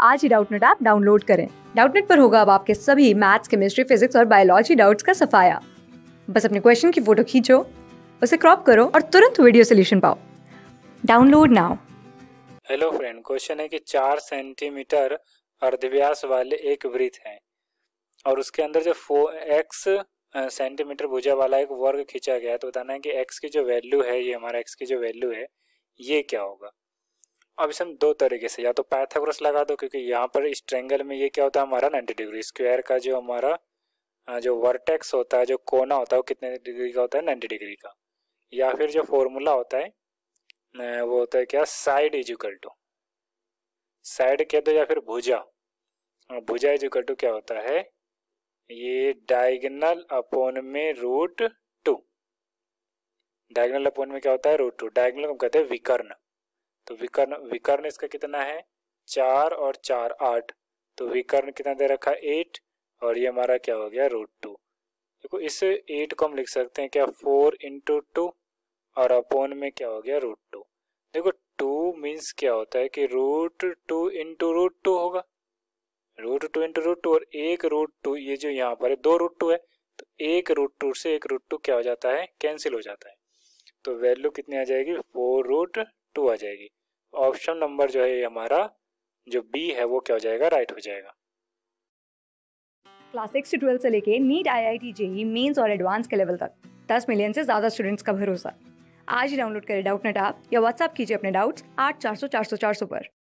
आज ही Doubtnut app download करें। डाउटनेट पर होगा अब आपके सभी मैथ्स, केमिस्ट्री, फिजिक्स और बायोलॉजी डाउट्स का सफाया। बस अपने क्वेश्चन की फोटो खींचो, उसे क्रॉप करो और तुरंत वीडियो सोल्यूशन पाओ। Download now. Hello friend, question है कि 4 सेंटीमीटर अर्धव्यास वाले एक वृत्त है और उसके अंदर जो 4x सेंटीमीटर भुजा वाला एक वर्ग खींचा गया है। तो बताना है कि x की जो वैल्यू है, ये हमारा x की जो वैल्यू है ये क्या होगा। अब इसे हम दो तरीके से, या तो पाइथागोरस लगा दो, क्योंकि यहाँ पर इस ट्रायंगल में ये क्या होता है हमारा 90 डिग्री। स्क्वायर का जो हमारा जो वर्टेक्स होता है, जो कोना होता है, वो कितने डिग्री का होता है, 90 डिग्री का। या फिर जो फॉर्मूला होता है वो होता है क्या, side is equal to, side कह दो या फिर भुजा, भुजा इज इक्वल टू क्या होता है, ये डायगोनल अपॉन में रूट टू। डायगोनल अपॉन में क्या होता है, रूट टू। डायगोनल को कहते हैं विकर्ण। तो विकर्ण विकर्ण इसका कितना है, 4 और 4 8। तो विकर्ण कितना दे रखा है, 8, और ये हमारा क्या हो गया, रूट टू। देखो इस 8 को हम लिख सकते हैं क्या, 4 इंटू टू, और अपॉन में क्या हो गया, रूट टू। देखो 2 मीन्स क्या होता है कि root two into root two होगा, root two into root two, और एक रूट टू, ये जो यहाँ पर है 2 रूट टू है, तो एक रूट टू से एक रूट टू क्या हो जाता है, कैंसिल हो जाता है। तो वैल्यू कितनी आ जाएगी, 4 रूट टू आ जाएगी। ऑप्शन नंबर जो है हमारा जो बी है वो क्या हो जाएगा, राइट हो जाएगा। क्लास 6 से 12 से लेके नीट, IIT, जेईई मेंस और एडवांस के लेवल तक 10 मिलियन से ज्यादा स्टूडेंट्स का भरोसा। आज ही डाउनलोड करें डाउटनेट ऐप या व्हाट्सएप कीजिए अपने डाउट्स 8400 400 400 पर।